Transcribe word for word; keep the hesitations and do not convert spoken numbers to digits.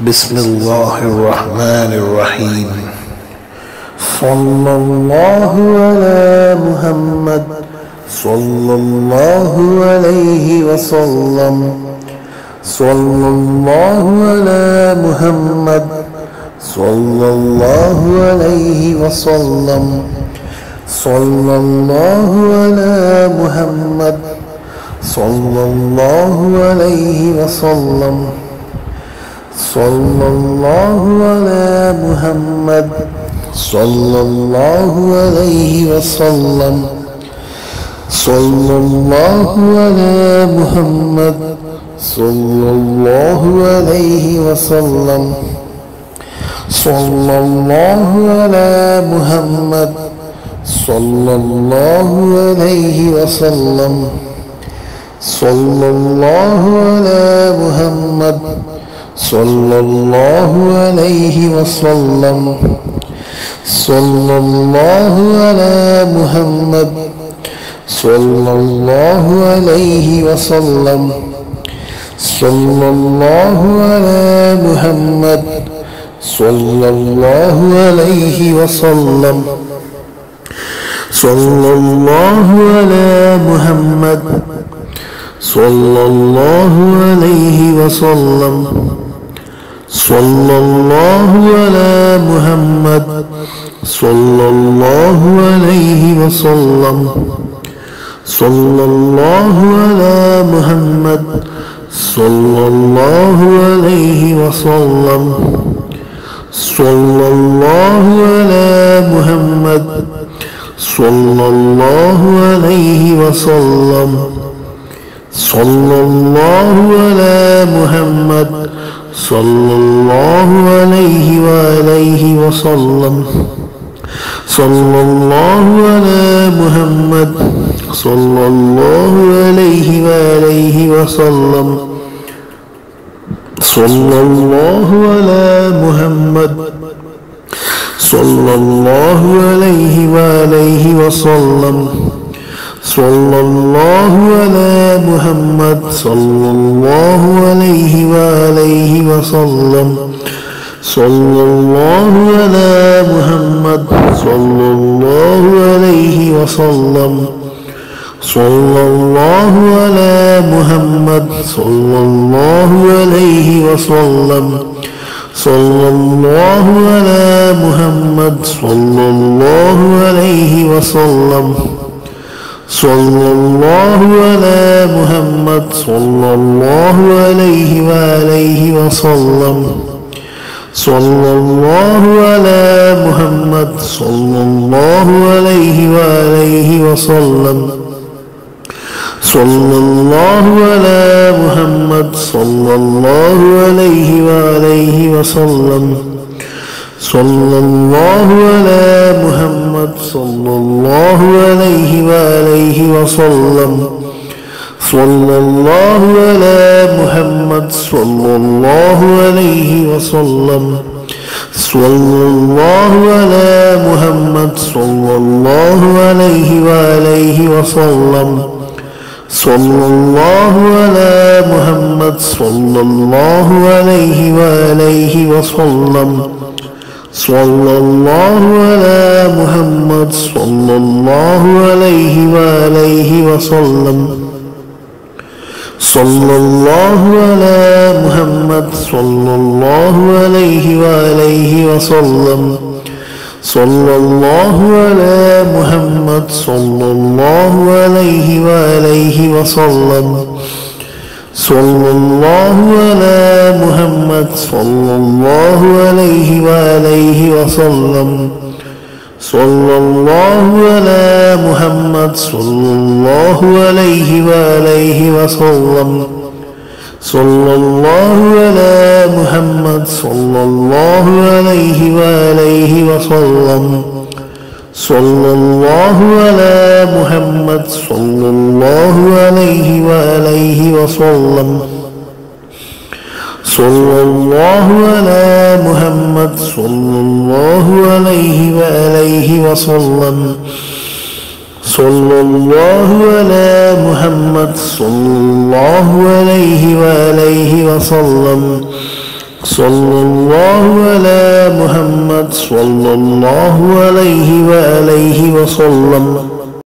بسم الله الرحمن الرحيم. صلى الله على محمد صلى الله عليه وسلم. صلى الله على محمد صلى الله عليه وسلم. صلى الله على محمد صلى الله عليه وسلم. صلى الله على محمد صلى الله عليه وسلم. صلى الله على محمد صلى الله عليه وسلم. صلى الله على محمد صلى الله عليه وسلم. صلى الله على محمد صلى الله عليه وسلم. صلى الله على محمد صلى الله عليه وسلم. صلى الله على محمد صلى الله عليه وسلم. صلى الله على محمد صلى الله عليه وسلم. صلى الله على محمد صلى الله عليه وسلم. صلى الله على محمد صلى الله عليه وسلم. صلى الله على محمد صلى الله عليه وسلم. صلى الله على محمد صلى الله عليه وآله وسلم. صلى الله على محمد صلى الله عليه وآله وسلم. صلى الله على محمد صلى الله عليه وآله وسلم. صلى الله على محمد صلى الله عليه وآله وسلم. صلى الله على محمد صلى الله عليه وسلم. صلى الله على محمد صلى الله عليه وسلم. صلى الله على محمد صلى الله عليه وسلم. صلى الله على محمد صلى الله عليه وآله وسلم. صلى الله على محمد صلى الله عليه وآله وسلم. صلى الله على محمد صلى الله عليه وآله وسلم. صلى الله على محمد صلى الله عليه وآله وسلم. صلى الله على محمد صلى الله عليه وسلم. صلى الله على محمد صلى الله عليه وآله وسلم. صلى الله على محمد صلى الله عليه وآله وسلم. صلى الله على محمد صلى الله عليه وآله وسلم. صلى الله على محمد صلى الله عليه وآله وسلم. صلى الله على محمد صلى الله عليه وآله وسلم. صلى الله على محمد صلى الله عليه وآله وسلم. صلى الله على محمد صلى الله عليه وآله وسلم. صلى الله على محمد صلى الله عليه وآله وسلم. صلى الله على محمد صلى الله عليه وآله وسلم. صلى الله على محمد صلى الله عليه وآله وسلم. صلى الله على محمد صلى الله عليه وآله وسلم. صلى الله على محمد صلى الله عليه وآله وسلم.